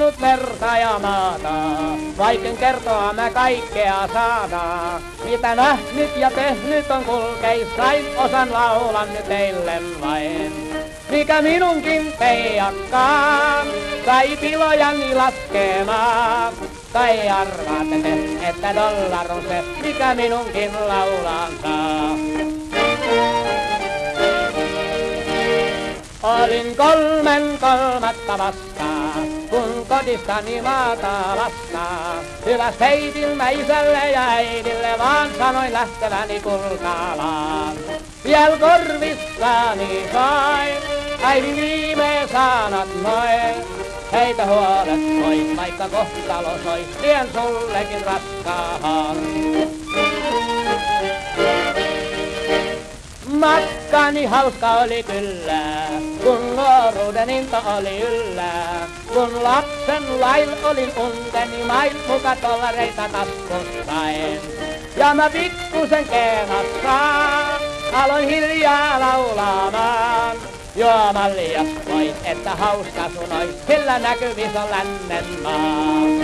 juonut verta ja maata, vaikken kertoa mä kaikkea saada. Mitä nähnyt ja tehnyt on kulkeissain, osan laulan nyt teille vain. Mikä minunkin peijakkaan, sai pilojani laskemaan. Tai arvaatte te, että dollar on se, mikä minunkin laulaan saa. Olin 3.3. vastaan, kun kodistani maata lastaa. Hyväst heitin mä isälle ja äidille, vaan sanoin lähteväni Kultalaan. Viel korvissani sain, äidin viime sanat noin. Heitä huolet pois, vaikka kohtalo soi, vien sullekin raskahan. Matkani hauska oli kyllä, kun nuoruuden into oli yllä. Kun lapsen lail olin unteni mail, muka dollareita taskussain. Ja mä pikkusen keenassa aloin hiljaa laulamaan. Juoman liias pois, että hauska sun ois, sillä näkyvis on lännen maa.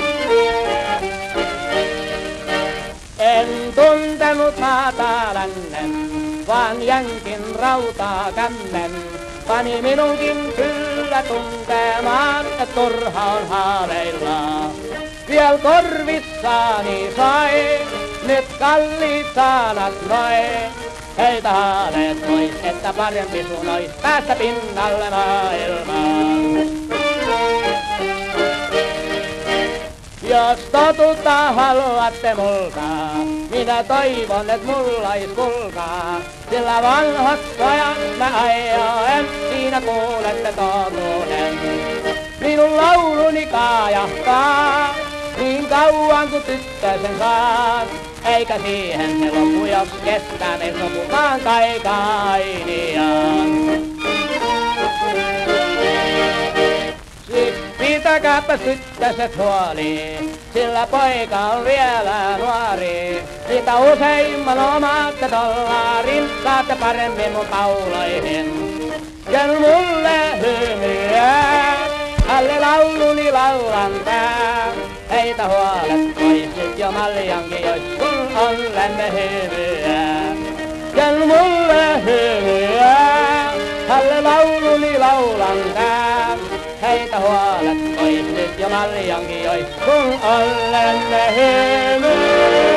En tuntenut maata lännen, vaan jänkin rautaa kämmen. Pani minunkin kyllä tuntemaan, et turha on haaveilla. Viel korvissani sai, nyt kalliit sanat noin. Heitä haaveet pois, että parempi sun ois päästä pinnalle maailmaan. Jos totuutta haluatte multa, minä toivon, et mullais kulkaa. Sillä vanhat pojat mä ajoen, siinä kuulette totuuden. Minun lauluni kaajahtaa, niin kauan kun tyttösen saat. Eikä siihen se lopu, jos kestää me sopumaan kaikainiaan. Pitäkääpä tyttöset huoli, sillä poika on vielä nuori. Mitä useimman omaatte dollarin, saatte paremmin mun pauloihin. Ken mulle hymyä, alle lauluni laulan tää. Heitä huolet pois, nyt jo maljankin jois, kun on lämme hymyä. Ken mulle hymyä, alle lauluni laulan tää. Heitä huolet pois, nyt jo maljankin jois, kun olen hymyä.